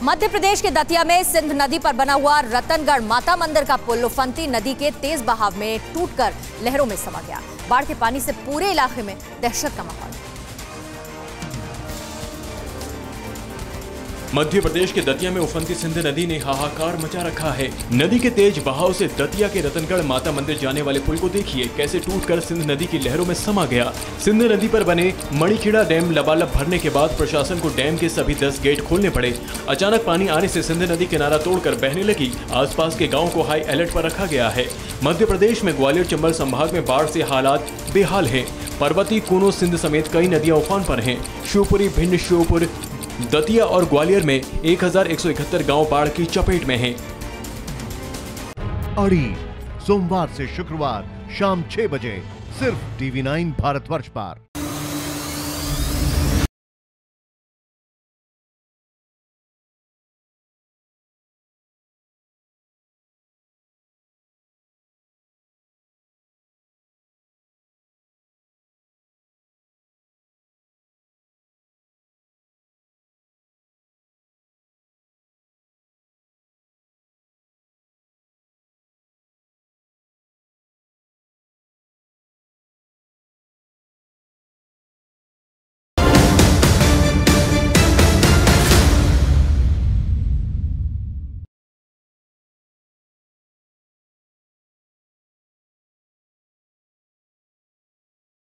मध्य प्रदेश के दतिया में सिंध नदी पर बना हुआ रतनगढ़ माता मंदिर का पुल उफनती नदी के तेज बहाव में टूटकर लहरों में समा गया। बाढ़ के पानी से पूरे इलाके में दहशत का माहौल। मध्य प्रदेश के दतिया में उफनती सिंध नदी ने हाहाकार मचा रखा है। नदी के तेज बहाव से दतिया के रतनगढ़ माता मंदिर जाने वाले पुल को देखिए कैसे टूटकर सिंध नदी की लहरों में समा गया। सिंध नदी पर बने मणिखेड़ा डैम लबालब भरने के बाद प्रशासन को डैम के सभी 10 गेट खोलने पड़े। अचानक पानी आने से सिंध नदी किनारा तोड़कर बहने लगी। आसपास के गाँव को हाई अलर्ट पर रखा गया है। मध्य प्रदेश में ग्वालियर चंबल संभाग में बाढ़ से हालात बेहाल है। पर्वतीय कूनो सिंध समेत कई नदियां उफान पर हैं। शिवपुरी, भिंड, श्योपुर, दतिया और ग्वालियर में 1171 गांव बाढ़ की चपेट में हैं। अड़ी सोमवार से शुक्रवार शाम 6 बजे सिर्फ TV9 भारतवर्ष पर।